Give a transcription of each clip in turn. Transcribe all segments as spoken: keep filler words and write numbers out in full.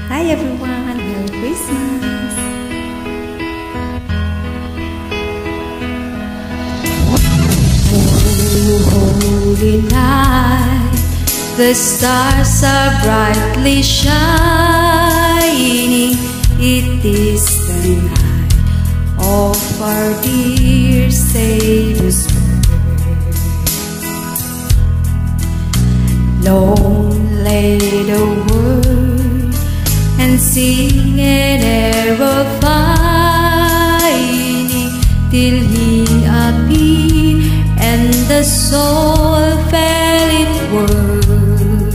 Hi everyone, Merry Christmas! Oh, holy night, the stars are brightly shining. It is the night of our dear Savior's birth. Long lay the world and sing an air of finding, till He appeared and the soul fell inward.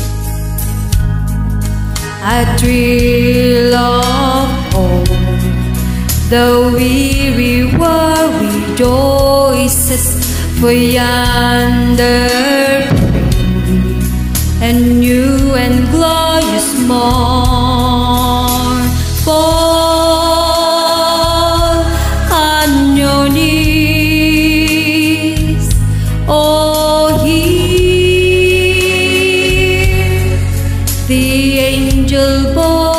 A thrill of hope, the weary world rejoices, for yonder breaks a new and glorious morn. Fall on your knees, oh, hear the angel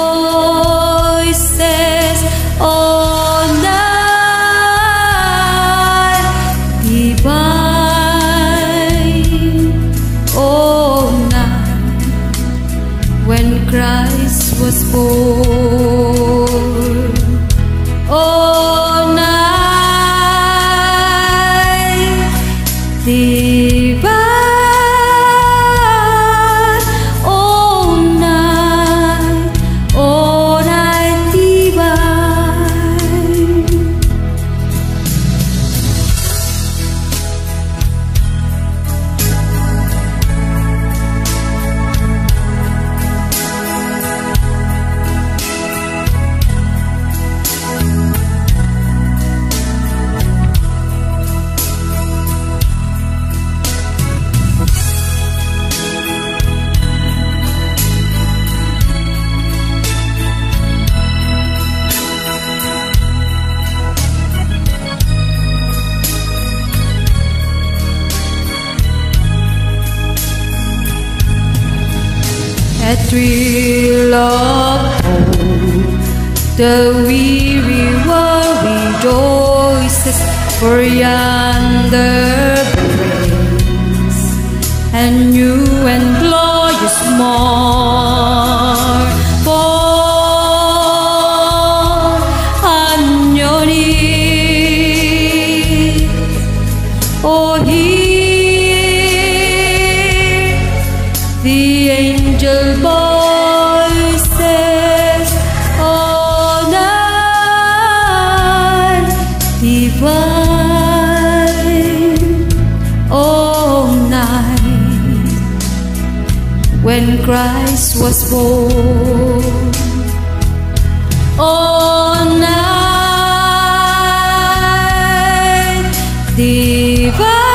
voices, oh, night divine, oh, night when Christ was born, oh, night divine, oh, night, oh, night divine. A thrill of hope, the weary world rejoices, for yonder breaks a new and glorious morn. Fall on your knees, oh, hear the angel voices, oh, night divine, oh, night when Christ was born, oh, night divine.